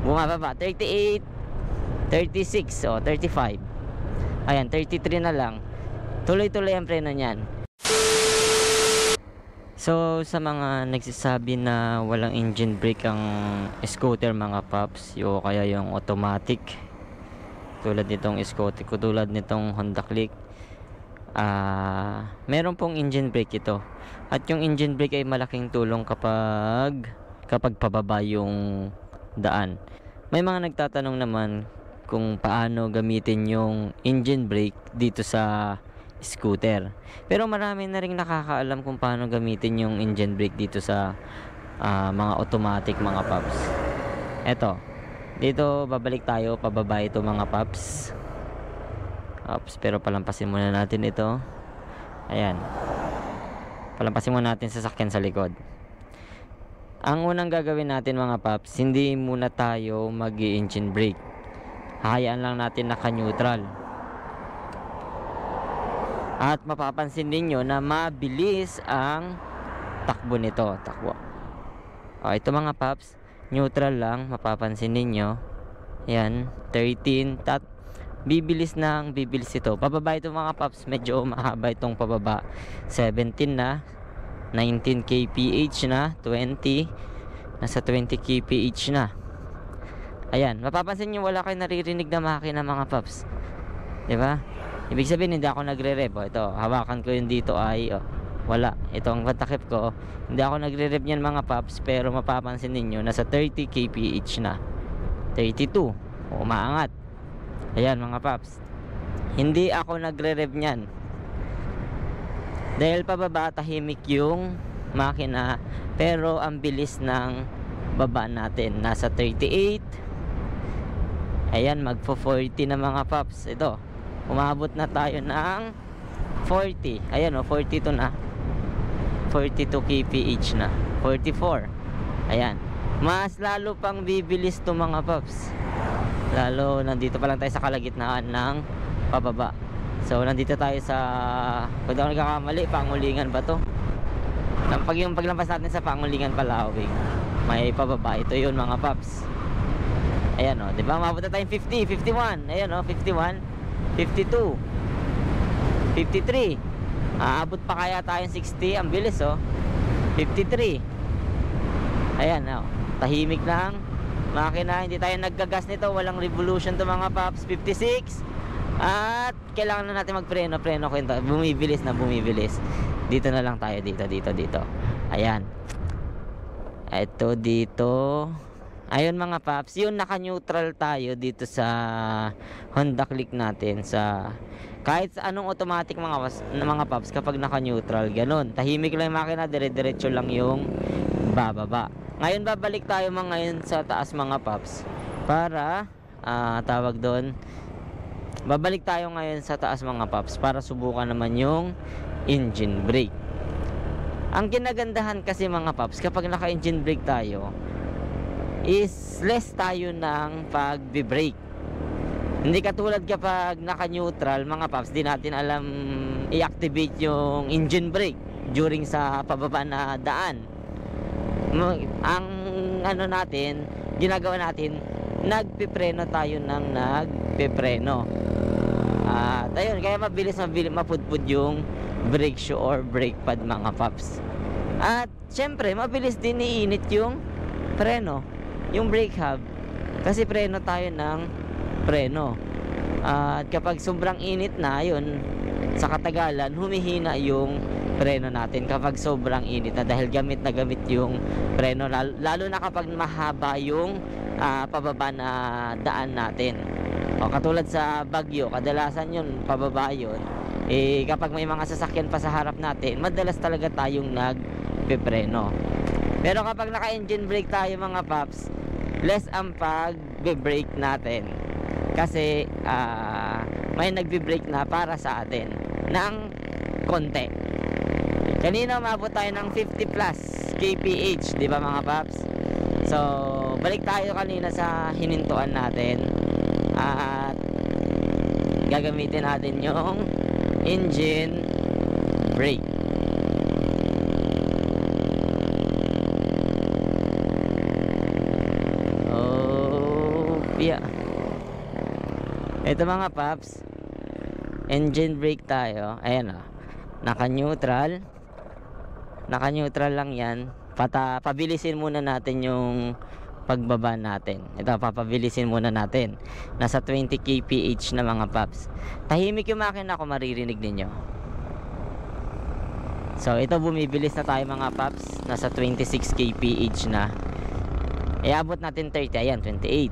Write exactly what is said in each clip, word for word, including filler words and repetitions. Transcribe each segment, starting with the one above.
bumababa, thirty-eight, thirty-six, o thirty-five. Ayan, thirty-three na lang. Tuloy-tuloy ang preno niyan. So sa mga nagsasabi na walang engine brake ang scooter mga paps, o kaya yung automatic tulad nitong scooter, tulad nitong Honda Click, ah meron pong engine brake ito. At yung engine brake ay malaking tulong kapag kapag pababa yung daan. May mga nagtatanong naman kung paano gamitin yung engine brake dito sa scooter. Pero marami na ring nakakaalam kung paano gamitin yung engine brake dito sa uh, mga automatic mga paps. Eto, dito babalik tayo, pababa ito mga paps. Ops, pero palampasin muna natin ito. Ayan. Palampasin muna natin sa sasakyan sa likod. Ang unang gagawin natin mga paps, hindi muna tayo mag-engine brake. Hayaan lang natin naka-neutral. At mapapansin ninyo na mabilis ang takbo nito. Takbo. O, ito mga paps, neutral lang, mapapansin ninyo. Ayan, thirteen. Tat bibilis na ang bibilis ito. Pababa ito mga paps, medyo mahaba itong pababa. seventeen na, nineteen kilometers per hour na, twenty, nasa twenty kilometers per hour na. Ayan, mapapansin nyo wala kayo naririnig na makina mga paps. Diba? Ibig sabihin hindi ako nagre-rev. Oh, ito, hawakan ko yung dito ay oh, wala. Ito ang patakip ko. Hindi ako nagre-rev yan mga paps, pero mapapansin ninyo nasa thirty kilometers per hour na. thirty-two. O, umaangat. Ayan mga paps. Hindi ako nagre-rev niyan. Dahil pababa, tahimik yung makina, pero ang bilis ng baba natin nasa thirty-eight. Ayan, magpo forty na mga paps. Ito, umabot na tayo ng forty. Ayan o, forty-two na, forty-two kilometers per hour na, forty-four. Ayan, mas lalo pang bibilis to mga paps. Lalo, nandito pa lang tayo sa kalagitnaan ng pababa. So nandito tayo sa, kung ako nagkakamali, Pangulingan ba to? Pag yung paglampas natin sa Pangulingan Palawig, may pababa. Ito yun mga paps. Ayan o, diba? Mapunta tayong fifty, fifty-one. Ayan o, fifty-one, fifty-two, fifty-three. Aabot pa kaya tayong sixty. Ang bilis o, fifty-three. Ayan o, tahimik lang makina, hindi tayo naggagas nito, walang revolution to mga paps. Fifty-six. At kailangan na natin magpreno, preno ko ito. Bumibilis na bumibilis. Dito na lang tayo, dito, dito, dito. Ayan. Ito dito. Ayun mga paps, yun naka-neutral tayo dito sa Honda Click natin. Sa kahit sa anong automatic mga, mga paps, kapag naka-neutral, ganun. Tahimik lang yung makina, dire-diretso lang yung bababa. Ngayon babalik tayo mga ngayon sa taas mga paps. Para, uh, tawag doon, babalik tayo ngayon sa taas mga paps para subukan naman yung engine brake. Ang kinagandahan kasi mga paps, kapag naka-engine brake tayo, is less tayo ng pag-brake. Hindi katulad kapag naka-neutral mga paps, di natin alam i-activate yung engine brake during sa pababa na daan. Ang ano natin, ginagawa natin, nagpipreno tayo ng nagpipreno. At uh, ayun, kaya mabilis mabilis mapudpud yung brake shoe or brake pad mga paps. At syempre mabilis din iinit yung preno, yung brake hub, kasi preno tayo ng preno. At uh, kapag sobrang init na, yun, sa katagalan humihina yung preno natin kapag sobrang init na, dahil gamit na gamit yung preno, lalo, lalo na kapag mahaba yung uh, pababa na daan natin. O, katulad sa Bagyo, kadalasan yun pababa yun. Eh, kapag may mga sasakyan pa sa harap natin, madalas talaga tayong nagpipreno. Pero kapag naka-engine brake tayo mga paps, less ang pag-brake natin, kasi uh, may nagbi-brake na para sa atin ng konti. Kanina umabot tayo ng fifty plus kilometers per hour, di ba mga paps? So balik tayo kanina sa hinintuan natin, at gagamitin natin yung engine brake. Oh, kuya. Ito mga paps, engine brake tayo. Ayan o, naka neutral. Naka neutral lang yan. Pata, pabilisin muna natin yung pagbaba natin. Ito, papabilisin muna natin. Nasa twenty kilometers per hour na mga paps. Tahimik yung makina ko, maririnig ninyo. So ito, bumibilis na tayo mga paps. Nasa twenty-six kilometers per hour na. Iabot natin thirty. Ayan, twenty-eight.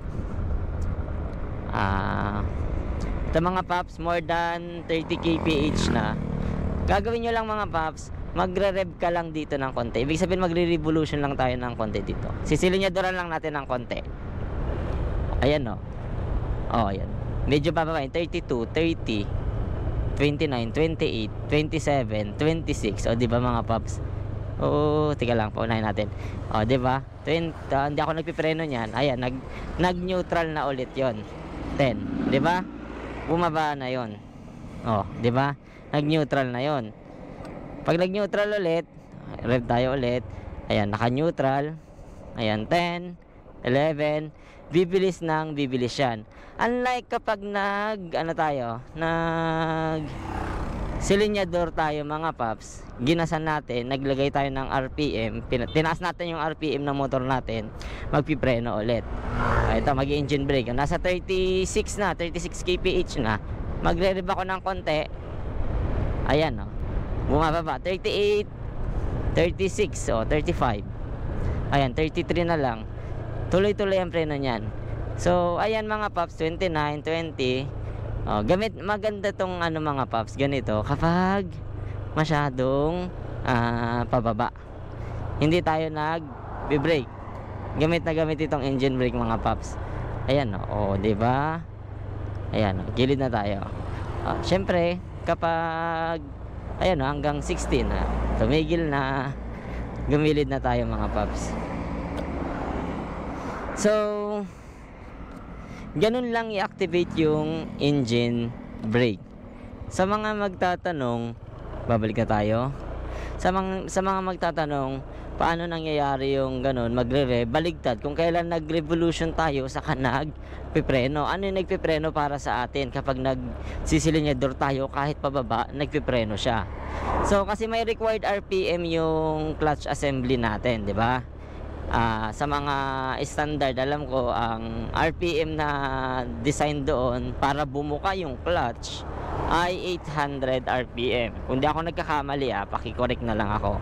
Ah... Uh, ito mga paps, more than thirty kilometers per hour na. Gagawin nyo lang mga paps, magre-rev ka lang dito ng konti. Ibig sabihin magre-revolution lang tayo ng konti dito. Sisilunyaduran lang natin ng konti. Ayan o. Oh, ayan. Medyo bababa yun. thirty-two, thirty, twenty-nine, twenty-eight, twenty-seven, twenty-six. O diba mga paps? Oh, tika lang, paunahin natin. O diba? twenty, uh, hindi ako nagpipreno niyan. Ayan, nag, nag-neutral na ulit yon. ten. Diba? Bumaba na yon. Oh, di ba? Nag-neutral na yon. Pag nag-neutral ulit, rev tayo ulit. Ayan, naka-neutral. Ayan, ten, eleven. Bibilis ng bibilis yan. Unlike kapag nag, ano tayo, nag silinyador tayo mga paps, ginasan natin, naglagay tayo ng R P M, tinaas natin yung R P M ng motor natin, magpipreno ulit. Ito, mag-engine brake. Nasa thirty-six na, thirty-six kilometers per hour na. Magre-rev ako ng konti. Ayan, oh. Bumababa. thirty-eight, thirty-six, o, oh, thirty-five. Ayan, thirty-three na lang. Tuloy-tuloy ang preno niyan. So, ayan mga paps, twenty-nine, twenty. Oh, gamit, maganda tong ano mga paps, ganito. Kapag masyadong uh, pababa. Hindi tayo nag-brake. Gamit na gamit itong engine brake mga paps. Ayan o, oh, di ba? Ayan o, oh, gilid na tayo. Oh, syempre, kapag ayan o, oh, hanggang sixteen na, tumigil na, gumilid na tayo mga paps. So, ganun lang i-activate yung engine brake. Sa mga magtatanong, babalik na tayo. Sa mga, sa mga magtatanong, paano nangyayari yung ganun, magre-rev, baligtad. Kung kailan nag-revolution tayo, saka nagpipreno. Ano yung nagpipreno para sa atin? Kapag nagsisilinyador tayo, kahit pababa, nagpipreno siya. So, kasi may required R P M yung clutch assembly natin, di ba? Uh, sa mga standard, alam ko, ang R P M na design doon para bumuka yung clutch ay eight hundred R P M. Kung di ako nagkakamali, ah, pakicorrect na lang ako.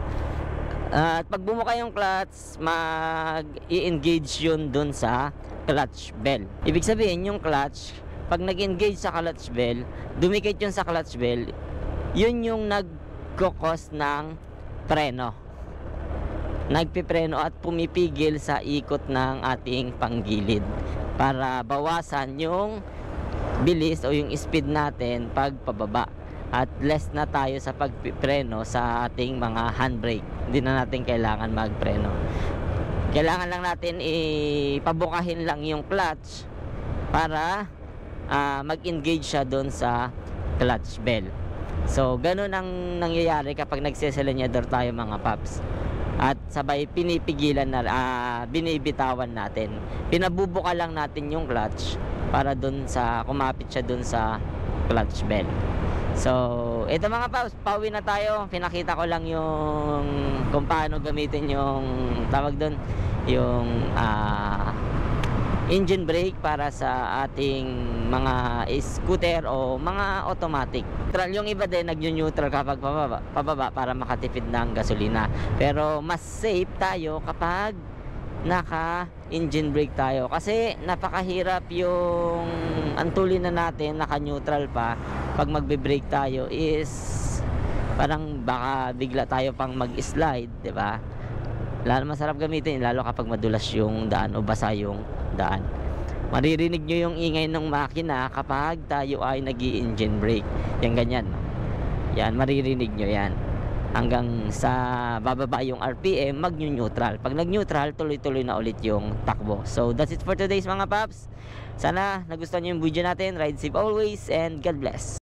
Uh, at pag bumuka yung clutch, mag-i-engage yun dun sa clutch bell. Ibig sabihin, yung clutch, pag nag-engage sa clutch bell, dumikit yun sa clutch bell, yun yung nag-cause ng preno. Nagpipreno at pumipigil sa ikot ng ating panggilid para bawasan yung bilis o yung speed natin pag pababa. At less na tayo sa pagpipreno sa ating mga handbrake. Hindi na natin kailangan magpreno. Kailangan lang natin ipabukahin lang yung clutch para uh, mag-engage siya doon sa clutch bell. So, ganun ang nangyayari kapag nagsisilinyador tayo mga paps. At sabay pinipigilan na, uh, binibitawan natin. Pinabubuka lang natin yung clutch para doon sa, kumapit siya doon sa clutch bell. So, ito mga paps, pauwi na tayo. Pinakita ko lang yung kung paano gamitin yung tawag doon, yung uh, engine brake para sa ating mga scooter o mga automatic. Yung iba din nag-neutral kapag pababa, pababa para makatipid ng gasolina. Pero mas safe tayo kapag naka engine brake tayo kasi napakahirap yung antulin na natin, naka neutral pa. Pag magbe-brake tayo is parang baka bigla tayo pang mag-slide, di ba? Lalo masarap gamitin lalo kapag madulas yung daan o basa yung daan. Maririnig nyo yung ingay ng makina kapag tayo ay nag-i-engine brake. Yan ganyan, no? Yan, maririnig nyo yan. Hanggang sa bababa yung R P M, mag-neutral. Pag nag-neutral, tuloy-tuloy na ulit yung takbo. So, that's it for today's mga paps. Sana nagustuhan nyo yung video natin. Ride safe always and God bless.